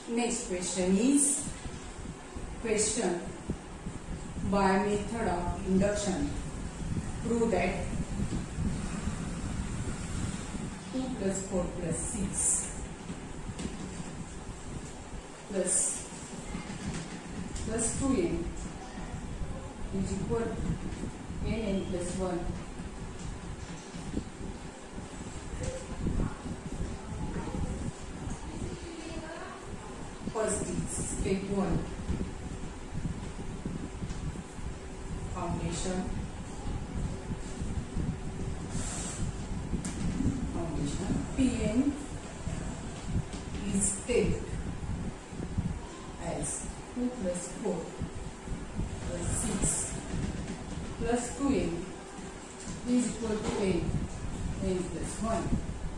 Next question is question by method of induction. Prove that 2 plus 4 plus 6 plus 2n is equal to n plus 1. First is step 1. Foundation. Pn is taken as 2 plus 4 plus 6 plus 2n is equal to n plus 1.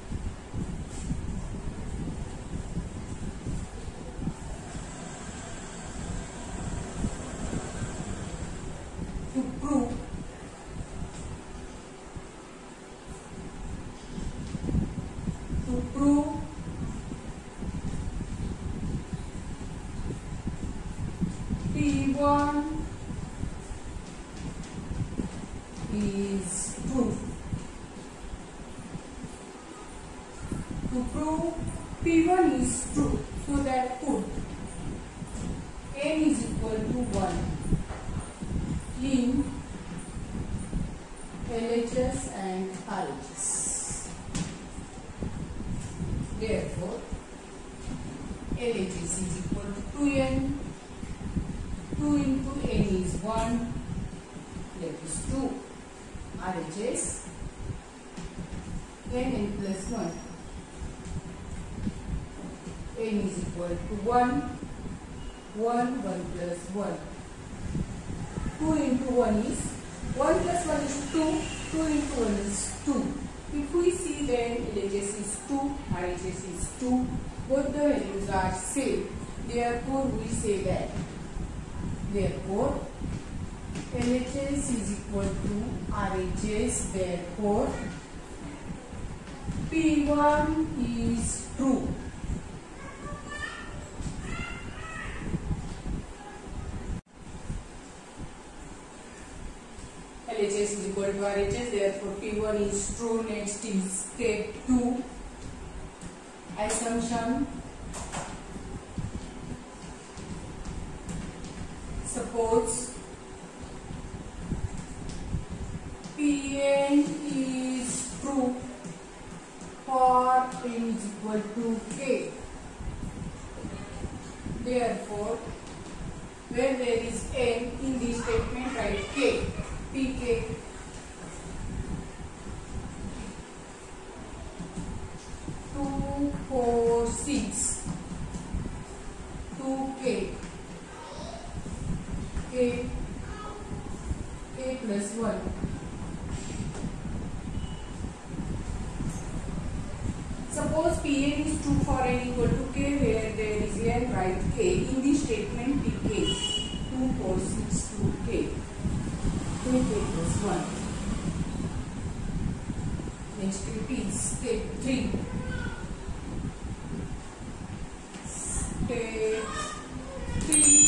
To prove P1 is true. To prove P1 is true, so that put n is equal to 1 in LHS and RHS. Therefore, LHS is equal to 2n. 2 into n is 1, that is 2. RHS n plus 1. N is equal to 1 plus 1. 2 into 1 is 1 plus 1 is 2. 2 into 1 is 2. If we see then LHS is 2, RHS is 2. Both the values are same. Therefore, we say that. Therefore, LHS is equal to RHS. Therefore, P1 is true. LHS is equal to RHS. Therefore, P1 is true. Next is step 2. Assumption. Suppose Pn is true for n is equal to k. Therefore, where there is n in this statement, write k. Pk. Two, 4, 6. 2k. K plus 1. Suppose Pn is true for n equal to k, where there is n, write k. In this statement, Pk 2, 4, 6, 2k. K plus 1. Next repeat step 3. Step 3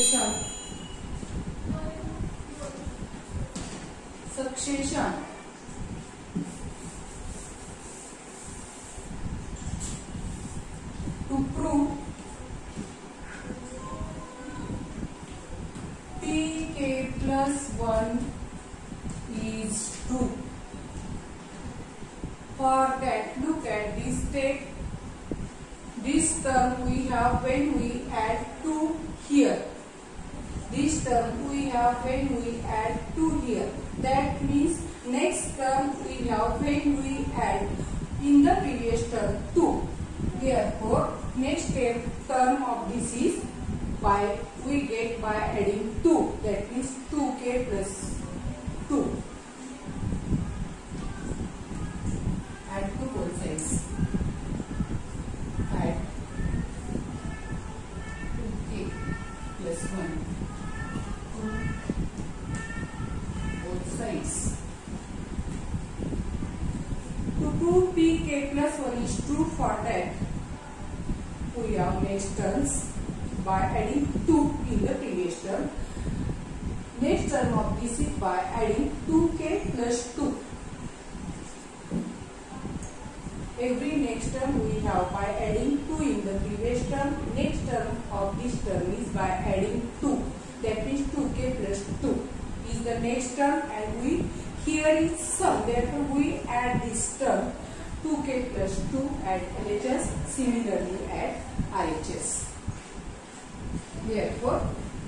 succession. To prove Pk plus 1 is true. For that, look at this step. This term we have when we add 2 here. This term we have when we add 2 here. That means next term we have when we add in the previous term 2. Therefore, next term of this is we get by adding 2. That means 2k plus 2. Add to both sides. Add 2k plus 1 to both sides. To prove Pk plus 1 is true, for that we have next terms by adding 2 in the previous term. Next term of this is by adding 2k plus 2. Every next term we have by adding 2 in the previous term. Next term of this term is by adding 2. That means 2k plus 2 is the next term, and we here is sum. Therefore, we add this term 2k plus 2 at LHS, similarly at RHS. Therefore,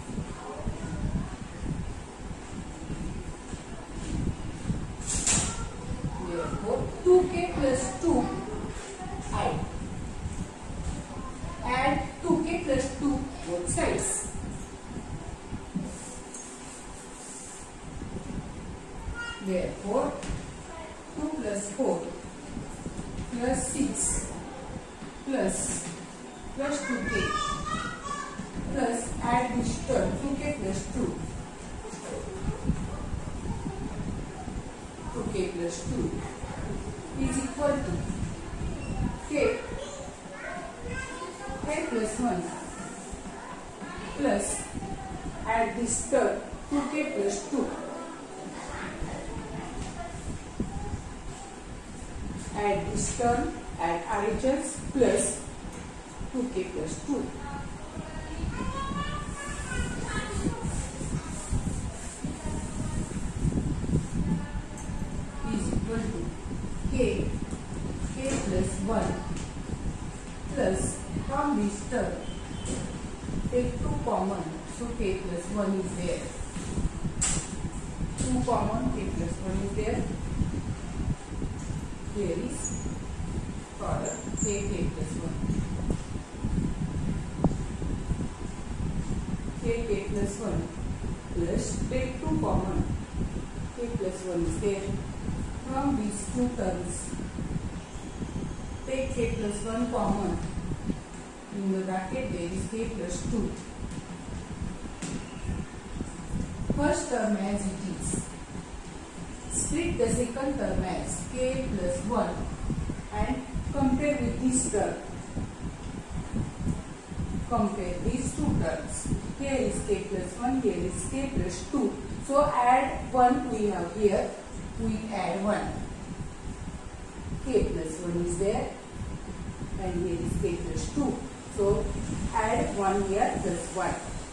2k plus 2 add 2k plus 2 both sides. Therefore, 2 plus 4 plus 6 plus 2k plus add this term 2k plus 2. 2k plus 2 is equal to k plus 1 plus add this term 2k plus 2. Add this term at RHS plus 2k plus 2. Is equal to k plus 1 plus from this term take 2 common, so k plus 1 is there. 2 common, k plus 1 is there. Here is product k plus 1. K plus 1 plus take 2 common, k plus 1 is there. From these two terms, take k plus 1 common. In the bracket there is k plus 2. First term as it is. Split the second term as k plus 1 and compare with this term. Compare these two terms. Here is k plus 1, here is k plus 2. So add 1 we have here. We add 1. K plus 1 is there and here is k plus 2. So add 1 here plus 1.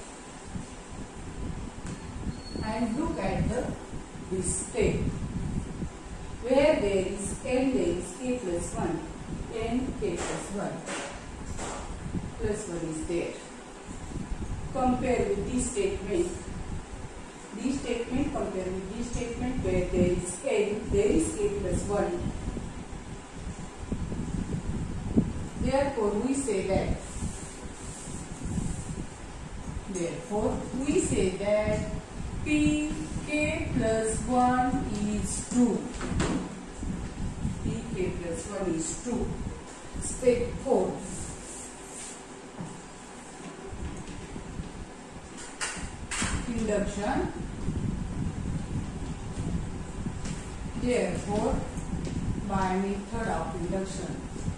And look at this step. Where there is n, there is k plus 1. N, k plus 1. Plus 1 is there. Compare with this statement. This statement compare with this statement where there is n, there is k plus 1. Therefore, we say that p k plus 1 is true. P k plus 1 is true. Step 4. Induction. Therefore, by method of induction,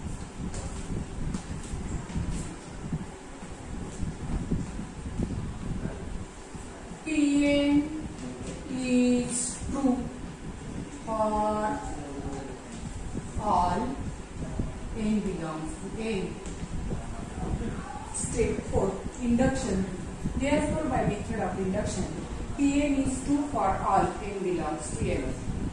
Pn is true for all n belongs to n. Step 4. Induction. Therefore, by method of induction, Pn is true for all n belongs to n.